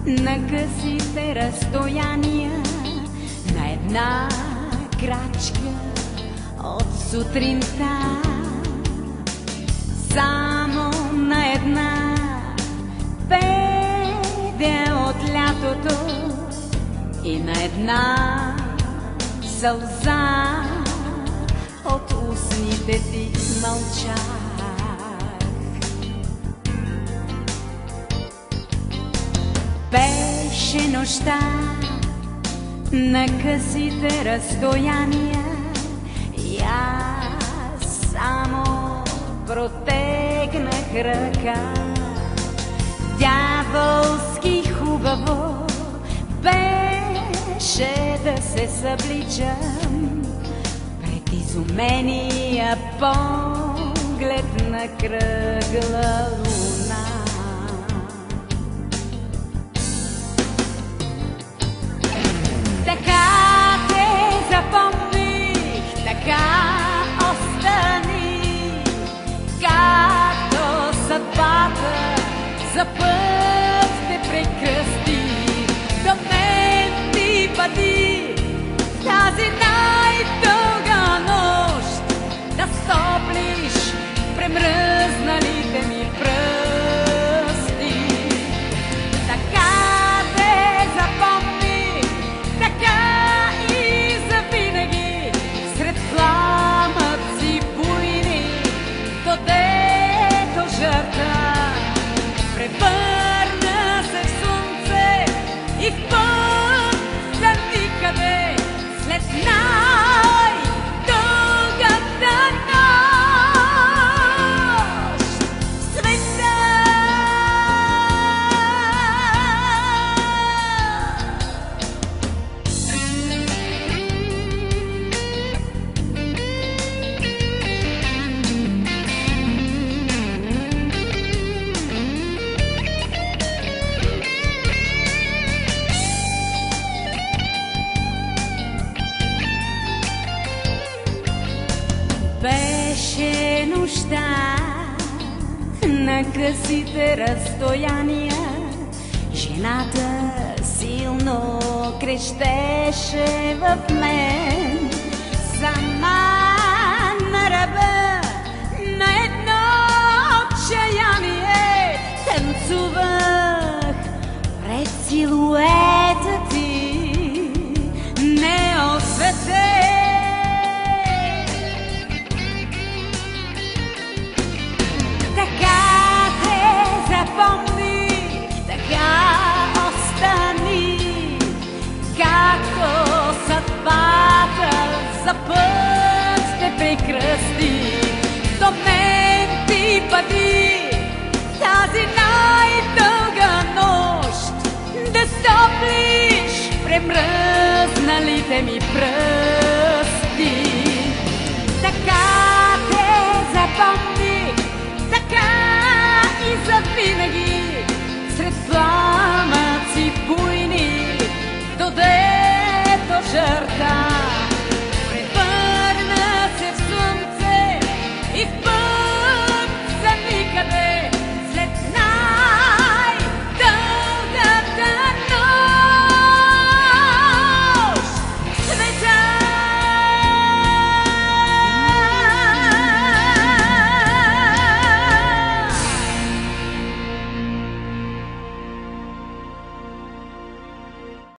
на късите разстояния, на една крачка от сутринта, само на една педя от лятото и на една сълза от устните ти мълчах. Беше нощта на късите разстояния и аз само протегнах ръка. Дяволски хубаво беше да се събличам пред изумения поглед на кръгла луна. Така те запомних, така остани, както съдбата за път те прекръсти. До мен ти бъди тази най-дълга нощ, да стоплиш премръзналите ми пръсти. Така те запомних, така и завинаги, сред пламъци буйни, додето жърта превърна се в слънце и в път за никъде след най-дългата нощ. Света беше нощта на късите разстояния. Жената силно крещеше в мен, сама на ръба на едно отчаяние. Танцувах пред силуета ти, неосветен. Така те запомних, така остани, както съдбата за път те прекръсти. До мен ти бъди тази най-дълга нощ, да стоплиш премръзналите ми пръсти. Така те запомних, така и завинаги, сред пламъци буйни, додето жърта превърна се в слънце и в